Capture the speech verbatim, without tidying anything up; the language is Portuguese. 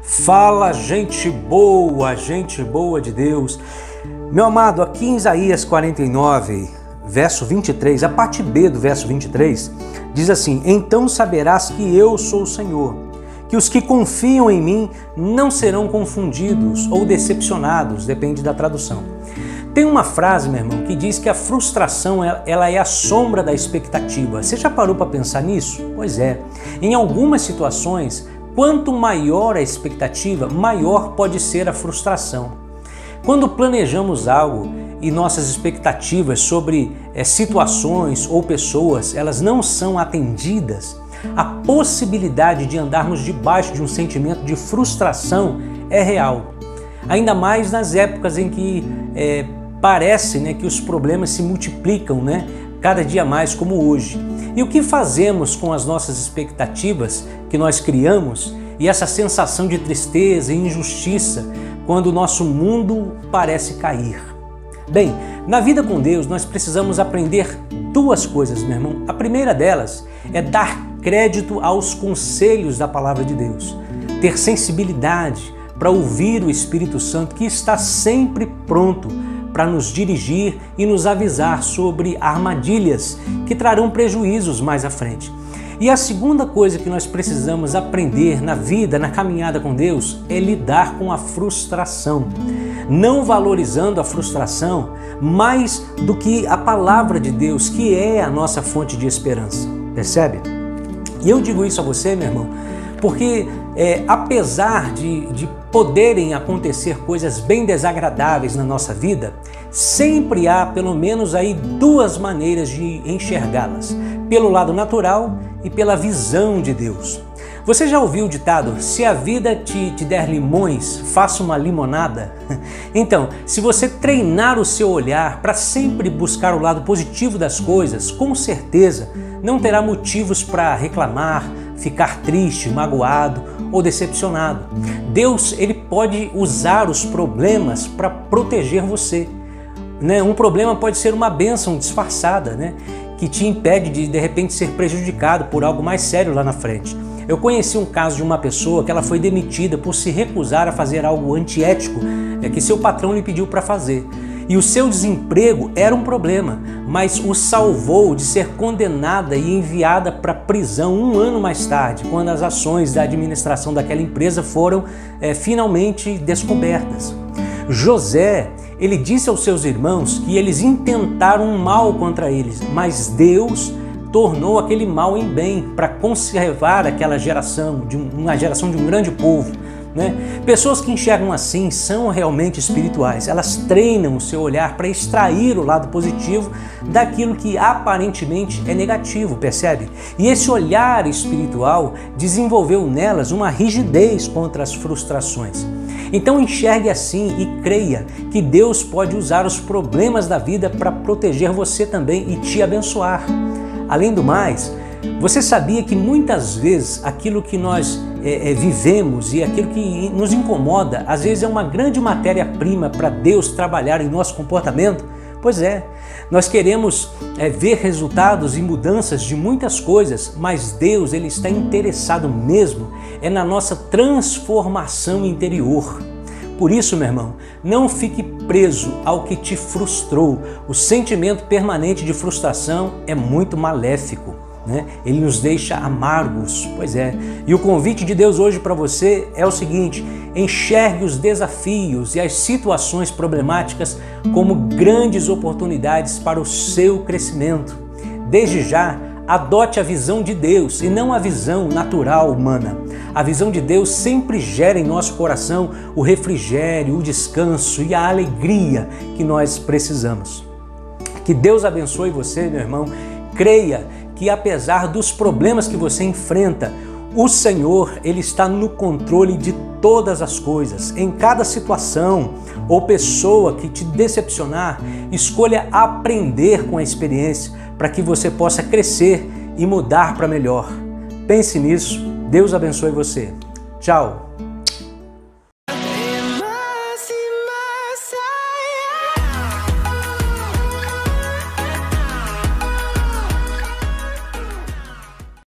Fala, gente boa, gente boa de Deus. Meu amado, aqui em Isaías quarenta e nove, verso vinte e três, a parte B do verso vinte e três, diz assim: então saberás que eu sou o Senhor, que os que confiam em mim não serão confundidos ou decepcionados, depende da tradução. Tem uma frase, meu irmão, que diz que a frustração ela é a sombra da expectativa. Você já parou para pensar nisso? Pois é. Em algumas situações, quanto maior a expectativa, maior pode ser a frustração. Quando planejamos algo e nossas expectativas sobre é, situações ou pessoas, elas não são atendidas, a possibilidade de andarmos debaixo de um sentimento de frustração é real. Ainda mais nas épocas em que é, parece né, que os problemas se multiplicam né, cada dia mais, como hoje. E o que fazemos com as nossas expectativas que nós criamos e essa sensação de tristeza e injustiça quando o nosso mundo parece cair? Bem, na vida com Deus nós precisamos aprender duas coisas, meu irmão. A primeira delas é dar crédito aos conselhos da palavra de Deus, ter sensibilidade para ouvir o Espírito Santo, que está sempre pronto para nos dirigir e nos avisar sobre armadilhas que trarão prejuízos mais à frente. E a segunda coisa que nós precisamos aprender na vida, na caminhada com Deus, é lidar com a frustração, não valorizando a frustração mais do que a palavra de Deus, que é a nossa fonte de esperança. Percebe? E eu digo isso a você, meu irmão, porque é, apesar de, de poderem acontecer coisas bem desagradáveis na nossa vida, sempre há pelo menos aí duas maneiras de enxergá-las, pelo lado natural e pela visão de Deus. Você já ouviu o ditado, se a vida te, te der limões, faça uma limonada? Então, se você treinar o seu olhar para sempre buscar o lado positivo das coisas, com certeza não terá motivos para reclamar, ficar triste, magoado ou decepcionado. Deus ele pode usar os problemas para proteger você. Né? Um problema pode ser uma bênção disfarçada, né? que te impede de de repente ser prejudicado por algo mais sério lá na frente. Eu conheci um caso de uma pessoa que ela foi demitida por se recusar a fazer algo antiético é, que seu patrão lhe pediu para fazer. E o seu desemprego era um problema, mas o salvou de ser condenada e enviada para a prisão um ano mais tarde, quando as ações da administração daquela empresa foram é, finalmente descobertas. José, ele disse aos seus irmãos que eles intentaram um mal contra eles, mas Deus tornou aquele mal em bem para conservar aquela geração, de uma geração de um grande povo. Né? Pessoas que enxergam assim são realmente espirituais, elas treinam o seu olhar para extrair o lado positivo daquilo que aparentemente é negativo, percebe? E esse olhar espiritual desenvolveu nelas uma rigidez contra as frustrações. Então enxergue assim e creia que Deus pode usar os problemas da vida para proteger você também e te abençoar. Além do mais, você sabia que muitas vezes aquilo que nós é, é, vivemos e aquilo que nos incomoda, às vezes é uma grande matéria-prima para Deus trabalhar em nosso comportamento? Pois é, nós queremos é, ver resultados e mudanças de muitas coisas, mas Deus ele está interessado mesmo é na nossa transformação interior. Por isso, meu irmão, não fique preso ao que te frustrou. O sentimento permanente de frustração é muito maléfico. Né? Ele nos deixa amargos, pois é. E o convite de Deus hoje para você é o seguinte: enxergue os desafios e as situações problemáticas como grandes oportunidades para o seu crescimento. Desde já, adote a visão de Deus e não a visão natural humana. A visão de Deus sempre gera em nosso coração o refrigério, o descanso e a alegria que nós precisamos. Que Deus abençoe você, meu irmão. Creia que apesar dos problemas que você enfrenta, o Senhor ele está no controle de todas as coisas. Em cada situação ou pessoa que te decepcionar, escolha aprender com a experiência para que você possa crescer e mudar para melhor. Pense nisso. Deus abençoe você. Tchau.